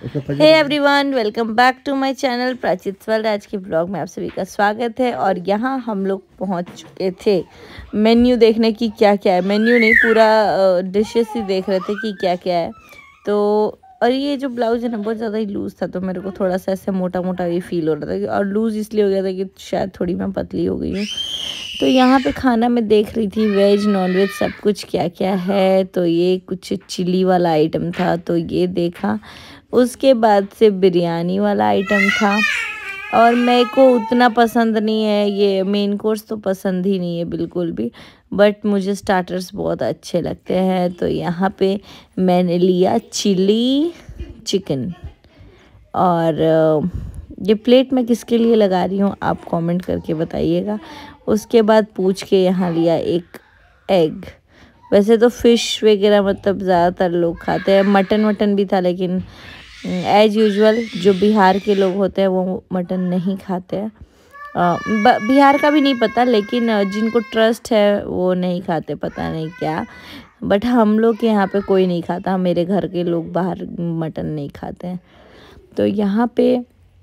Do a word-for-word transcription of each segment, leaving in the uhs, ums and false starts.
Hey everyone, welcome back to my channel Prachit world. आज के blog में आप सभी का स्वागत है। और यहाँ हम लोग पहुँच चुके थे मेन्यू देखने की क्या क्या है। मेन्यू नहीं, पूरा डिशेस ही देख रहे थे कि क्या क्या है। तो और ये जो ब्लाउज है ना बहुत ज़्यादा ही लूज़ था, तो मेरे को थोड़ा सा ऐसे मोटा मोटा ये फील हो रहा था। और लूज़ इसलिए हो गया था कि शायद थोड़ी मैं पतली हो गई हूँ। तो यहाँ पे खाना मैं देख रही थी, वेज नॉन वेज सब कुछ क्या क्या है। तो ये कुछ चिली वाला आइटम था, तो ये देखा। उसके बाद से बिरयानी वाला आइटम था, और मेरे को उतना पसंद नहीं है ये मेन कोर्स, तो पसंद ही नहीं है बिल्कुल भी। बट मुझे स्टार्टर्स बहुत अच्छे लगते हैं। तो यहाँ पे मैंने लिया चिली चिकन। और ये प्लेट मैं किसके लिए लगा रही हूँ आप कमेंट करके बताइएगा। उसके बाद पूछ के यहाँ लिया एक एग। वैसे तो फ़िश वगैरह मतलब ज़्यादातर लोग खाते हैं, मटन वटन भी था, लेकिन एज यूजुअल जो बिहार के लोग होते हैं वो मटन नहीं खाते हैं। बिहार का भी नहीं पता, लेकिन जिनको ट्रस्ट है वो नहीं खाते, पता नहीं क्या। बट हम लोग के यहाँ पे कोई नहीं खाता, मेरे घर के लोग बाहर मटन नहीं खाते हैं। तो यहाँ पे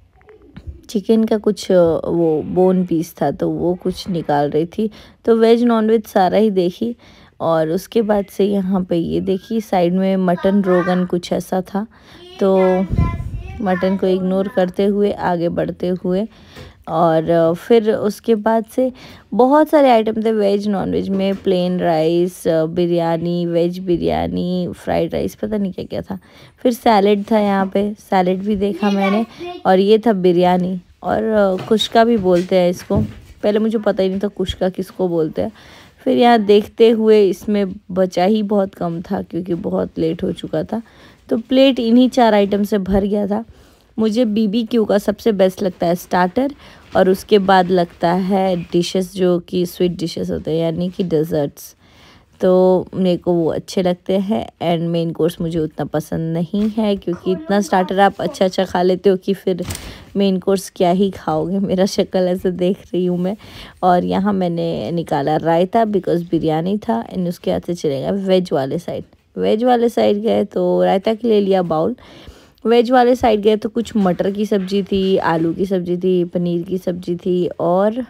चिकन का कुछ वो बोन पीस था, तो वो कुछ निकाल रही थी। तो वेज नॉन वेज सारा ही देखी। और उसके बाद से यहाँ पे ये देखी साइड में मटन रोगन कुछ ऐसा था। तो मटन को इग्नोर करते हुए आगे बढ़ते हुए, और फिर उसके बाद से बहुत सारे आइटम थे वेज नॉन वेज में। Plain rice, biryani, veg biryani, fried rice, पता नहीं क्या क्या था। फिर सैलेड था, यहाँ पे सैलेड भी देखा मैंने। और ये था बिरयानी, और कुश्का भी बोलते हैं इसको। पहले मुझे पता ही नहीं था कुश्का किसको बोलते हैं। फिर यहाँ देखते हुए इसमें बचा ही बहुत कम था, क्योंकि बहुत लेट हो चुका था। तो प्लेट इन्हीं चार आइटम से भर गया था। मुझे बीबीक्यू का सबसे बेस्ट लगता है स्टार्टर, और उसके बाद लगता है डिशेस जो कि स्वीट डिशेस होते हैं, यानी कि डेजर्ट्स। तो मेरे को वो अच्छे लगते हैं। एंड मेन कोर्स मुझे उतना पसंद नहीं है, क्योंकि इतना स्टार्टर आप अच्छा अच्छा खा लेते हो कि फिर मेन कोर्स क्या ही खाओगे। मेरा शक्ल ऐसे देख रही हूँ मैं। और यहाँ मैंने निकाला रायता, बिकॉज बिरयानी था। एंड उसके हाथ से चलेगा वेज वाले साइड। वेज वाले साइड गए तो रायता के लिए लिया बाउल। वेज वाले साइड गए तो कुछ मटर की सब्ज़ी थी, आलू की सब्ज़ी थी, पनीर की सब्ज़ी थी, और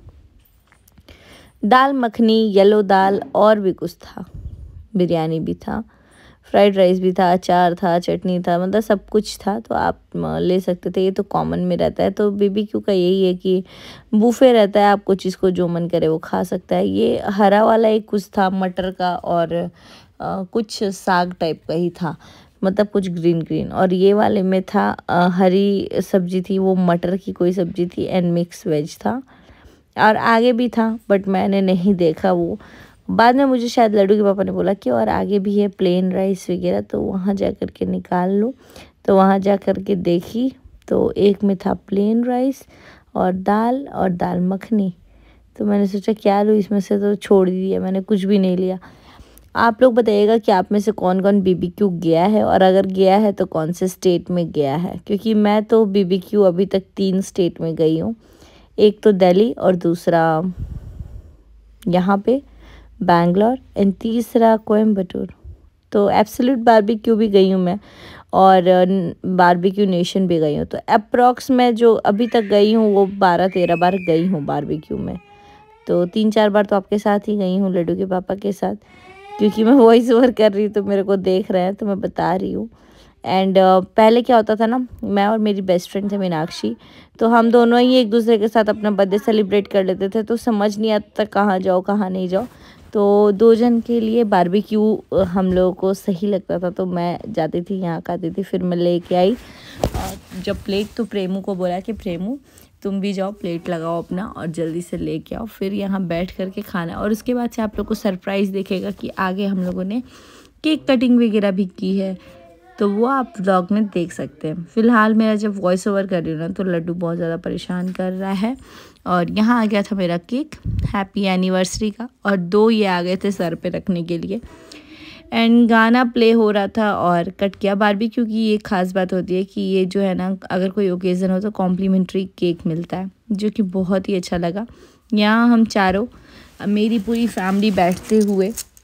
दाल मखनी, येलो दाल, और भी कुछ था। बिरयानी भी था, फ्राइड राइस भी था, अचार था, चटनी था, मतलब सब कुछ था। तो आप ले सकते थे। ये तो कॉमन में रहता है। तो बीबीक्यू का यही है कि बूफे रहता है, आपको जिसको जो मन करे वो खा सकता है। ये हरा वाला एक कुछ था मटर का, और आ, कुछ साग टाइप का ही था, मतलब कुछ ग्रीन ग्रीन। और ये वाले में था आ, हरी सब्जी थी, वो मटर की कोई सब्जी थी, एंड मिक्स वेज था। और आगे भी था, बट मैंने नहीं देखा वो। बाद में मुझे शायद लड्डू के पापा ने बोला कि और आगे भी है प्लेन राइस वगैरह, तो वहाँ जा कर के निकाल लो। तो वहाँ जा कर के देखी, तो एक में था प्लेन राइस और दाल और दाल मखनी। तो मैंने सोचा क्या लूँ इसमें से, तो छोड़ दिया, मैंने कुछ भी नहीं लिया। आप लोग बताइएगा कि आप में से कौन कौन बीबीक्यू गया है, और अगर गया है तो कौन से स्टेट में गया है। क्योंकि मैं तो बीबीक्यू अभी तक तीन स्टेट में गई हूँ। एक तो दिल्ली, और दूसरा यहाँ पे बैंगलोर, एंड तीसरा कोयम्बटूर। तो एब्सोल्यूट बारबेक्यू भी गई हूँ मैं, और बारबेक्यू नेशन भी गई हूँ। तो अप्रॉक्स मैं जो अभी तक गई हूँ वो बारह तेरह बार गई हूँ बारबेक्यू में। तो तीन चार बार तो आपके साथ ही गई हूँ, लड्डू के पापा के साथ, क्योंकि मैं वॉइस ओवर कर रही हूँ तो मेरे को देख रहे हैं, तो मैं बता रही हूँ। एंड uh, पहले क्या होता था ना, मैं और मेरी बेस्ट फ्रेंड थे मीनाक्षी, तो हम दोनों ही एक दूसरे के साथ अपना बर्थडे सेलिब्रेट कर लेते थे। तो समझ नहीं आता कहाँ जाओ कहाँ नहीं जाओ। तो दो जन के लिए बारबेक्यू हम लोगों को सही लगता था, तो मैं जाती थी, यहाँ खाती थी। फिर मैं लेके आई जब प्लेट, तो प्रेमू को बोला कि प्रेमू तुम भी जाओ, प्लेट लगाओ अपना और जल्दी से लेके आओ। फिर यहाँ बैठ करके खाना। और उसके बाद से आप लोग को सरप्राइज़ दिखेगा कि आगे हम लोगों ने केक कटिंग वगैरह भी की है, तो वो आप व्लॉग में देख सकते हैं। फ़िलहाल मेरा जब वॉइस ओवर कर रही हूँ ना, तो लड्डू बहुत ज़्यादा परेशान कर रहा है। और यहाँ आ गया था मेरा केक हैप्पी एनिवर्सरी का, और दो ये आ गए थे सर पे रखने के लिए। एंड गाना प्ले हो रहा था और कट किया। बारबेक्यू की ये खास बात होती है कि ये जो है ना, अगर कोई ओकेज़न हो तो कॉम्प्लीमेंट्री केक मिलता है, जो कि बहुत ही अच्छा लगा। यहाँ हम चारों, मेरी पूरी फैमिली बैठते हुए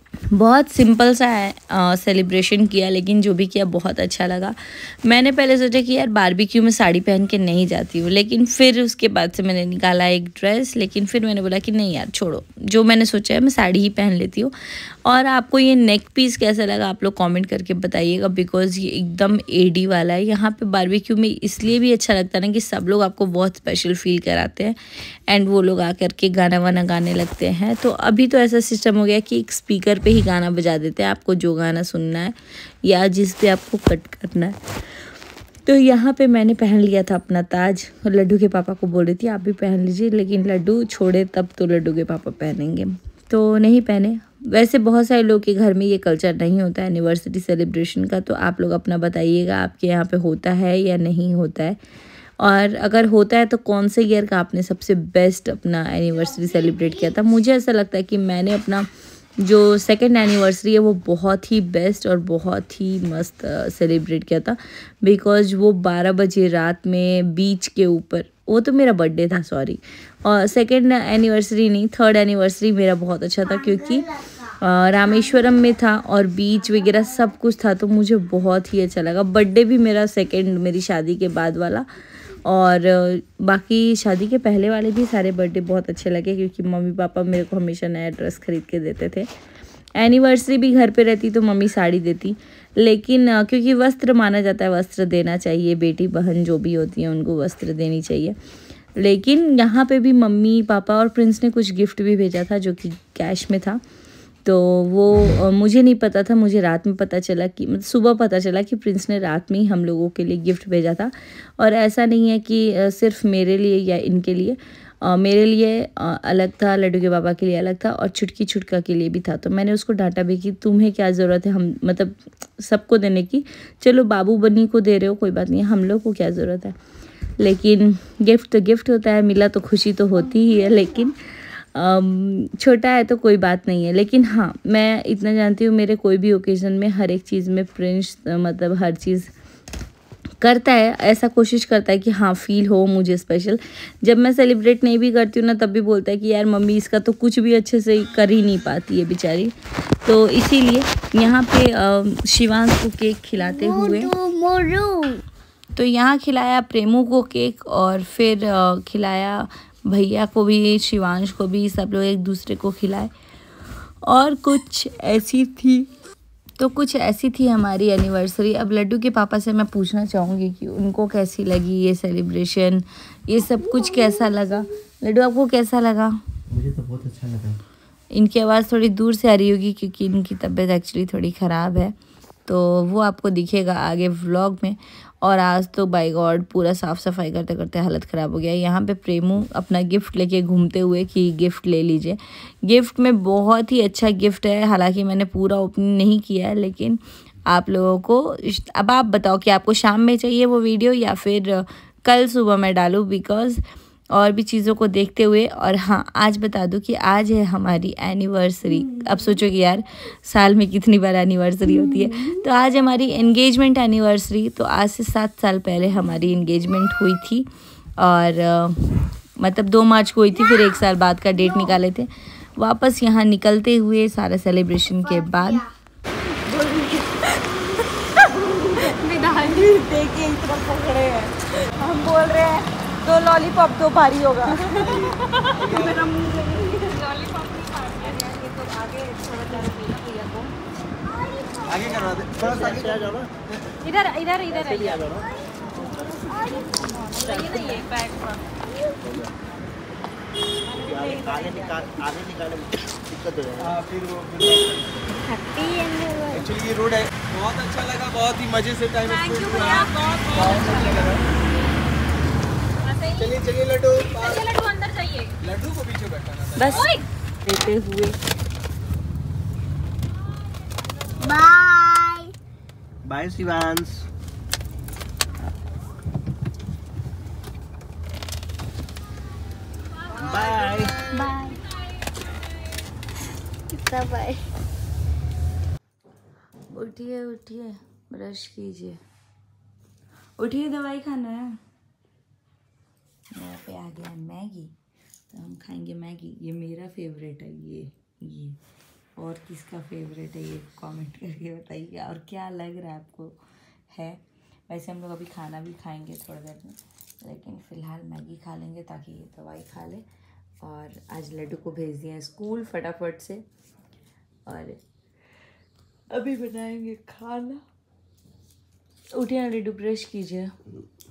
बहुत सिंपल सा है सेलिब्रेशन किया, लेकिन जो भी किया बहुत अच्छा लगा। मैंने पहले सोचा कि यार बारबेक्यू में साड़ी पहन के नहीं जाती हूँ, लेकिन फिर उसके बाद से मैंने निकाला एक ड्रेस, लेकिन फिर मैंने बोला कि नहीं यार छोड़ो, जो मैंने सोचा है मैं साड़ी ही पहन लेती हूँ। और आपको ये नेक पीस कैसा लगा आप लोग कमेंट करके बताइएगा, बिकॉज ये एकदम एडी वाला है। यहाँ पे बारबेक्यू में इसलिए भी अच्छा लगता है ना कि सब लोग आपको बहुत स्पेशल फील कराते हैं एंड वो लोग आकर के गाना वाना गाने लगते हैं। तो अभी तो ऐसा सिस्टम हो गया कि एक स्पीकर पे ही गाना बजा देते हैं, आपको जो गाना सुनना है या जिस पे आपको कट करना है। तो यहाँ पे मैंने पहन लिया था अपना ताज, और लड्डू के पापा को बोल रही थी आप भी पहन लीजिए, लेकिन लड्डू छोड़े तब तो लड्डू के पापा पहनेंगे, तो नहीं पहने। वैसे बहुत सारे लोग के घर में ये कल्चर नहीं होता है एनिवर्सरी सेलिब्रेशन का, तो आप लोग अपना बताइएगा आपके यहाँ पे होता है या नहीं होता है, और अगर होता है तो कौन से ईयर का आपने सबसे बेस्ट अपना एनिवर्सरी सेलिब्रेट किया था। मुझे ऐसा लगता है कि मैंने अपना जो सेकंड एनिवर्सरी है वो बहुत ही बेस्ट और बहुत ही मस्त सेलिब्रेट किया था, बिकॉज वो बारह बजे रात में बीच के ऊपर, वो तो मेरा बर्थडे था सॉरी, और सेकंड एनिवर्सरी नहीं थर्ड एनिवर्सरी मेरा बहुत अच्छा था, क्योंकि रामेश्वरम में था और बीच वगैरह सब कुछ था, तो मुझे बहुत ही अच्छा लगा। बर्थडे भी मेरा सेकंड मेरी शादी के बाद वाला, और बाकी शादी के पहले वाले भी सारे बर्थडे बहुत अच्छे लगे, क्योंकि मम्मी पापा मेरे को हमेशा नया ड्रेस खरीद के देते थे। एनिवर्सरी भी घर पे रहती तो मम्मी साड़ी देती, लेकिन क्योंकि वस्त्र माना जाता है, वस्त्र देना चाहिए, बेटी बहन जो भी होती है उनको वस्त्र देनी चाहिए। लेकिन यहाँ पे भी मम्मी पापा और प्रिंस ने कुछ गिफ्ट भी भेजा था जो कि कैश में था, तो वो मुझे नहीं पता था, मुझे रात में पता चला कि मतलब सुबह पता चला कि प्रिंस ने रात में ही हम लोगों के लिए गिफ्ट भेजा था। और ऐसा नहीं है कि सिर्फ मेरे लिए या इनके लिए, मेरे लिए अलग था, लड्डू के पापा के लिए अलग था, और छुटकी छुटका के लिए भी था। तो मैंने उसको डांटा भी कि तुम्हें क्या ज़रूरत है हम मतलब सबको देने की, चलो बाबू बन्नी को दे रहे हो कोई बात नहीं, हम लोग को क्या ज़रूरत है। लेकिन गिफ्ट तो गिफ्ट होता है, मिला तो खुशी तो होती ही है, लेकिन छोटा है तो कोई बात नहीं है। लेकिन हाँ मैं इतना जानती हूँ मेरे कोई भी ओकेज़न में हर एक चीज़ में प्रिंस मतलब हर चीज़ करता है, ऐसा कोशिश करता है कि हाँ फील हो मुझे स्पेशल। जब मैं सेलिब्रेट नहीं भी करती हूँ ना तब भी बोलता है कि यार मम्मी इसका तो कुछ भी अच्छे से कर ही नहीं पाती है बेचारी। तो इसीलिए यहाँ पे शिवांश को केक खिलाते हुए, तो यहाँ खिलाया प्रेमू को केक, और फिर खिलाया भैया को भी, शिवांश को भी, सब लोग एक दूसरे को खिलाए। और कुछ ऐसी थी तो कुछ ऐसी थी हमारी एनिवर्सरी। अब लड्डू के पापा से मैं पूछना चाहूँगी कि उनको कैसी लगी ये सेलिब्रेशन, ये सब कुछ कैसा लगा। लड्डू आपको कैसा लगा? मुझे तो बहुत अच्छा लगा। इनकी आवाज़ थोड़ी दूर से आ रही होगी क्योंकि इनकी तबीयत एक्चुअली थोड़ी ख़राब है, तो वो आपको दिखेगा आगे व्लॉग में। और आज तो बाय गॉड पूरा साफ़ सफाई करते करते हालत ख़राब हो गया। यहाँ पे प्रेमू अपना गिफ्ट लेके घूमते हुए कि गिफ्ट ले लीजिए। गिफ्ट में बहुत ही अच्छा गिफ्ट है, हालांकि मैंने पूरा ओपनिंग नहीं किया है, लेकिन आप लोगों को अब आप बताओ कि आपको शाम में चाहिए वो वीडियो या फिर कल सुबह मैं डालूँ, बिकॉज़ और भी चीज़ों को देखते हुए। और हाँ आज बता दूं कि आज है हमारी एनिवर्सरी। अब सोचो कि यार साल में कितनी बार एनिवर्सरी होती है, तो आज हमारी एंगेजमेंट एनिवर्सरी। तो आज से सात साल पहले हमारी एंगेजमेंट हुई थी, और आ, मतलब दो मार्च को हुई थी, फिर एक साल बाद का डेट निकाले थे। वापस यहाँ निकलते हुए सारा सेलिब्रेशन के बाद देखिए इतना पकड़े हैं, हम बोल रहे हैं दो लॉलीपॉप दो भारी होगा। मेरा मुंह लॉलीपॉप नहीं फाड़ना है, ये तो आगे थोड़ा ज़्यादा देना भैया को, आगे करवा दे, थोड़ा सा आगे जाओ ना, इधर इधर इधर आ जाओ ना, ये नहीं है बैग पर आगे निकाल आगे निकालने में दिक्कत हो जाएगी। हाँ फिर वो एक्चुअली ये रोड है, बहुत अच्छा लगा, बहुत ही मजे से टाइम स्पेंड हुआ, बहुत अच्छा लगा। चलिए चलिए लड्डू, चलिए लड्डू अंदर जाइए, लड्डू को पीछे बैठाना था बस देते हुए। Bye bye Shivansh, bye bye bye. उठिए उठिए, ब्रश कीजिए, उठिए, दवाई खाना है। यहाँ पे आ गया मैगी, तो हम खाएंगे मैगी। ये मेरा फेवरेट है, ये ये और किसका फेवरेट है ये कमेंट करके बताइए, और क्या लग रहा है आपको है। वैसे हम लोग अभी खाना भी खाएंगे थोड़ी देर में, लेकिन फ़िलहाल मैगी खा लेंगे ताकि ये दवाई खा ले। और आज लड्डू को भेज दिया स्कूल फटाफट से, और अभी बनाएंगे खाना। उठिए ना लड्डू, ब्रश कीजिए।